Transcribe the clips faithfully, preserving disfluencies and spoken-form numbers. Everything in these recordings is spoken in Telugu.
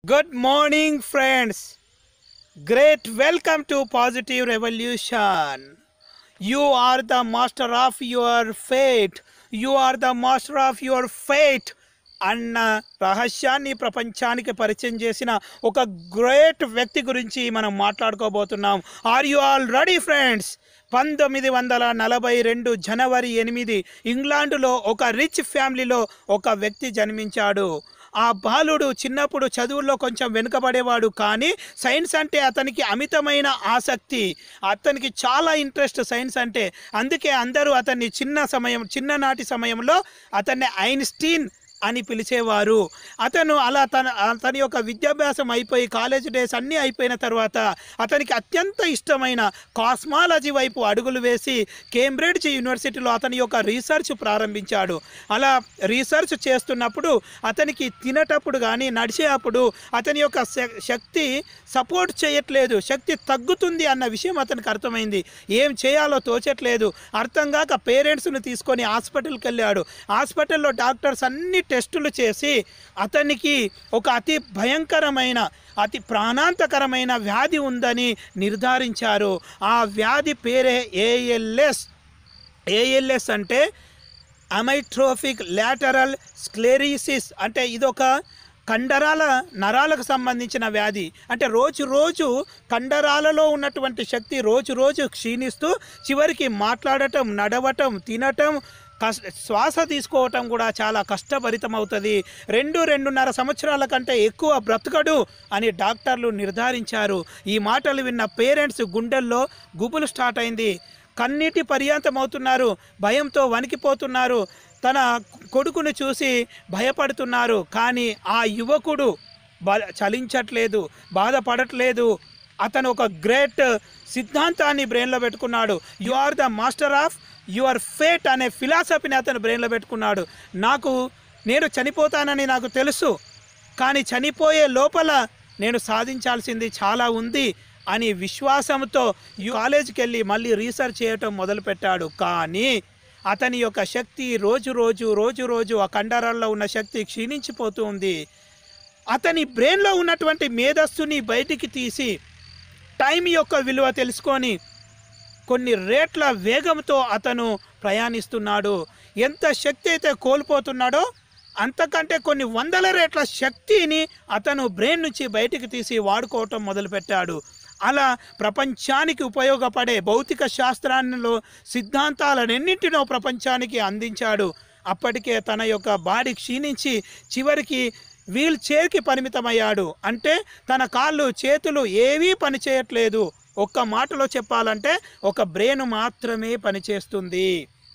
Good morning, friends. Great welcome to Positive Revolution. You are the master of your fate. You are the master of your fate. అన్న రహస్యాన్ని ప్రపంచానికి పరిచయం చేసిన ఒక గ్రేట్ వ్యక్తి గురించి మనం మాట్లాడుకోబోతున్నాం. Are you all ready friends? పంతొమ్మిది వందల నలభై రెండు జనవరి ఎనిమిది ఇంగ్లాండులో ఒక రిచ్ ఫ్యామిలీలో ఒక వ్యక్తి జన్మించాడు. ఆ బాలుడు చిన్నప్పుడు చదువుల్లో కొంచెం వెనుకబడేవాడు, కానీ సైన్స్ అంటే అతనికి అమితమైన ఆసక్తి. అతనికి చాలా ఇంట్రెస్ట్ సైన్స్ అంటే. అందుకే అందరూ అతన్ని చిన్న సమయం చిన్ననాటి సమయంలో అతన్ని ఐన్స్టీన్ అని పిలిచేవారు. అతను అలా తన తన యొక్క విద్యాభ్యాసం అయిపోయి కాలేజ్ డేస్ అన్నీ అయిపోయిన తర్వాత అతనికి అత్యంత ఇష్టమైన కాస్మాలజీ వైపు అడుగులు వేసి కేంబ్రిడ్జ్ యూనివర్సిటీలో అతని యొక్క రీసెర్చ్ ప్రారంభించాడు. అలా రీసెర్చ్ చేస్తున్నప్పుడు అతనికి తినేటప్పుడు కానీ నడిచేటప్పుడు అతని యొక్క శక్తి సపోర్ట్ చేయట్లేదు, శక్తి తగ్గుతుంది అన్న విషయం అతనికి అర్థమైంది. ఏం చేయాలో తోచట్లేదు. అర్థం కాక పేరెంట్స్ను తీసుకొని హాస్పిటల్కి వెళ్ళాడు. హాస్పిటల్లో డాక్టర్స్ అన్ని టెస్టులు చేసి అతనికి ఒక అతి భయంకరమైన అతి ప్రాణాంతకరమైన వ్యాధి ఉందని నిర్ధారించారు. ఆ వ్యాధి పేరే ఏఎల్ఎస్. ఏఎల్ఎస్ అంటే అమైట్రోఫిక్ లాటరల్ స్క్లెరోసిస్. అంటే ఇదొక కండరాల నరాలకు సంబంధించిన వ్యాధి. అంటే రోజు రోజు కండరాలలో ఉన్నటువంటి శక్తి రోజు రోజు క్షీణిస్తూ చివరికి మాట్లాడటం, నడవటం, తినటం, కష్ట శ్వాస తీసుకోవటం కూడా చాలా కష్టభరితం అవుతుంది. రెండు రెండున్నర సంవత్సరాల కంటే ఎక్కువ బ్రతకడు అని డాక్టర్లు నిర్ధారించారు. ఈ మాటలు విన్న పేరెంట్స్ గుండెల్లో గుబులు స్టార్ట్ అయింది. కన్నీటి పర్యాంతం అవుతున్నారు, భయంతో వణికిపోతున్నారు. తన కొడుకును చూసి భయపడుతున్నారు. కానీ ఆ యువకుడు బ చలించట్లేదు, బాధపడట్లేదు. అతను ఒక గ్రేట్ సిద్ధాంతాన్ని బ్రెయిన్లో పెట్టుకున్నాడు. You are the master of your fate అనే ఫిలాసఫీని అతను బ్రెయిన్లో పెట్టుకున్నాడు. నాకు నేను చనిపోతానని నాకు తెలుసు, కానీ చనిపోయే లోపల నేను సాధించాల్సింది చాలా ఉంది అని విశ్వాసంతో కాలేజీకి వెళ్ళి మళ్ళీ రీసెర్చ్ చేయటం మొదలుపెట్టాడు. కానీ అతని యొక్క శక్తి రోజు రోజు రోజు రోజు ఆ కండరాల్లో ఉన్న శక్తి క్షీణించిపోతూ ఉంది. అతని బ్రెయిన్లో ఉన్నటువంటి మేధస్సుని బయటికి తీసి టైం యొక్క విలువ తెలుసుకొని కొన్ని రేట్ల వేగంతో అతను ప్రయాణిస్తున్నాడు. ఎంత శక్తి అయితే కోల్పోతున్నాడో అంతకంటే కొన్ని వందల రేట్ల శక్తిని అతను బ్రెయిన్ నుంచి బయటికి తీసి వాడుకోవటం మొదలుపెట్టాడు. అలా ప్రపంచానికి ఉపయోగపడే భౌతిక శాస్త్రాల్లో సిద్ధాంతాలన్నింటినో ప్రపంచానికి అందించాడు. అప్పటికే తన యొక్క బాడీ క్షీణించి చివరికి వీల్ చైర్కి పరిమితమయ్యాడు. అంటే తన కాళ్ళు చేతులు ఏవీ పనిచేయట్లేదు. ఒక్క మాటలో చెప్పాలంటే ఒక బ్రెయిన్ మాత్రమే పనిచేస్తుంది.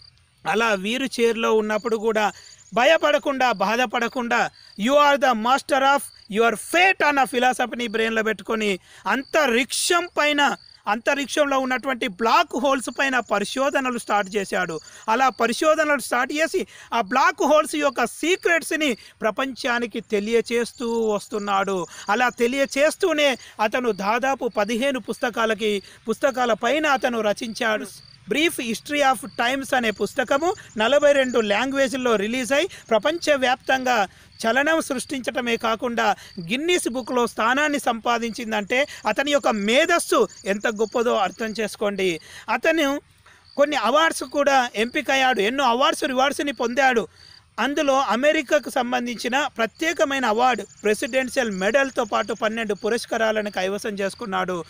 అలా వీరు చైర్లో ఉన్నప్పుడు కూడా భయపడకుండా, బాధపడకుండా you are the master of your fate అన్న ఫిలాసఫీని బ్రెయిన్లో పెట్టుకొని అంతరిక్షం పైన అంతరిక్షంలో ఉన్నటువంటి బ్లాక్ హోల్స్ పైన పరిశోధనలు స్టార్ట్ చేశాడు. అలా పరిశోధనలు స్టార్ట్ చేసి ఆ బ్లాక్ హోల్స్ యొక్క సీక్రెట్స్ని ప్రపంచానికి తెలియచేస్తూ వస్తున్నాడు. అలా తెలియచేస్తూనే అతను దాదాపు పదిహేను పుస్తకాలకి పుస్తకాల పైన అతను రచించాడు. బ్రీఫ్ హిస్టరీ ఆఫ్ టైమ్స్ అనే పుస్తకము నలభై రెండు లాంగ్వేజ్ల్లో రిలీజ్ అయి ప్రపంచవ్యాప్తంగా చలనం సృష్టించటమే కాకుండా గిన్నీస్ బుక్లో స్థానాన్ని సంపాదించిందంటే అతని యొక్క మేధస్సు ఎంత గొప్పదో అర్థం చేసుకోండి. అతను కొన్ని అవార్డ్స్ కూడా ఎంపికయ్యాడు. ఎన్నో అవార్డ్స్ రివార్డ్స్ని పొందాడు. అందులో అమెరికాకు సంబంధించిన ప్రత్యేకమైన అవార్డు ప్రెసిడెన్షియల్ మెడల్తో పాటు పన్నెండు పురస్కారాలను కైవసం చేసుకున్నాడు.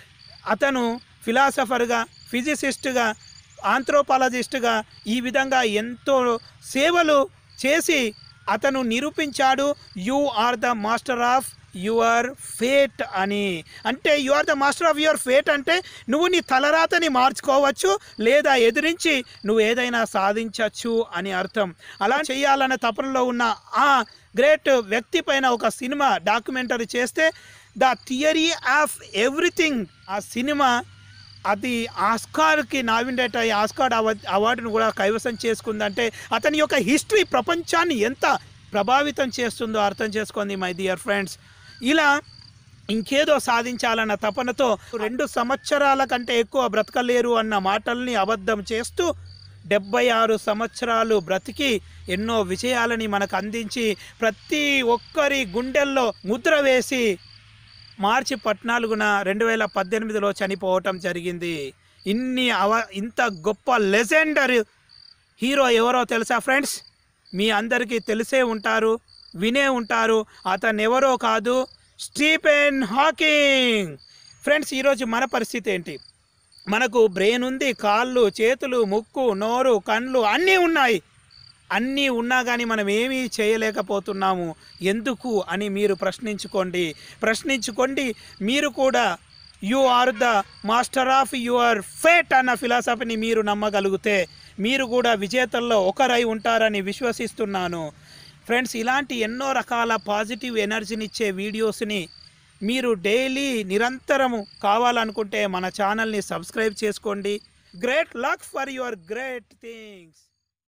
అతను ఫిలాసఫర్గా, ఫిజిసిస్ట్గా, ఆంథ్రోపాలజిస్ట్గా ఈ విధంగా ఎంతో సేవలు చేసి అతను నిరూపించాడు you are the master of your fate అని. అంటే you are the master of your fate అంటే నువ్వు నీ తలరాతని మార్చుకోవచ్చు, లేదా ఎదిరించి నువ్వు ఏదైనా సాధించవచ్చు అని అర్థం. అలా చేయాలన్న తపనలో ఉన్న ఆ గ్రేట్ వ్యక్తి పైన ఒక సినిమా డాక్యుమెంటరీ చేస్తే ద థియరీ ఆఫ్ ఎవ్రీథింగ్ ఆ సినిమా అది ఆస్కార్కి నామినేట్ అయ్యి ఆస్కార్ అవార్డును కూడా కైవసం చేసుకుందంటే అతని యొక్క హిస్టరీ ప్రపంచాన్ని ఎంత ప్రభావితం చేస్తుందో అర్థం చేసుకోండి మై డియర్ ఫ్రెండ్స్. ఇలా ఇంకేదో సాధించాలన్న తపనతో రెండు సంవత్సరాల కంటే ఎక్కువ బ్రతకలేరు అన్న మాటల్ని అబద్ధం చేస్తూ డెబ్బై ఆరు సంవత్సరాలు బ్రతికి ఎన్నో విజయాలని మనకు అందించి ప్రతి ఒక్కరి గుండెల్లో ముద్ర వేసి మార్చి పద్నాలుగున రెండు వేల పద్దెనిమిదిలో చనిపోవటం జరిగింది. ఇన్ని అవ ఇంత గొప్ప లెజెండరీ హీరో ఎవరో తెలుసా ఫ్రెండ్స్? మీ అందరికీ తెలిసే ఉంటారు, వినే ఉంటారు. అతను ఎవరో కాదు, స్టీఫెన్ హాకింగ్. ఫ్రెండ్స్, ఈరోజు మన పరిస్థితి ఏంటి? మనకు బ్రెయిన్ ఉంది, కాళ్ళు, చేతులు, ముక్కు, నోరు, కళ్ళు అన్నీ ఉన్నాయి. అన్నీ ఉన్నా కానీ మనం ఏమీ చేయలేకపోతున్నాము. ఎందుకు అని మీరు ప్రశ్నించుకోండి ప్రశ్నించుకోండి మీరు కూడా you are the master of your fate అన్న ఫిలాసఫీని మీరు నమ్మగలిగితే మీరు కూడా విజేతల్లో ఒకరై ఉంటారని విశ్వసిస్తున్నాను. ఫ్రెండ్స్, ఇలాంటి ఎన్నో రకాల పాజిటివ్ ఎనర్జీనిచ్చే వీడియోస్ని మీరు డైలీ నిరంతరము కావాలనుకుంటే మన ఛానల్ని సబ్స్క్రైబ్ చేసుకోండి. Great luck for your great things.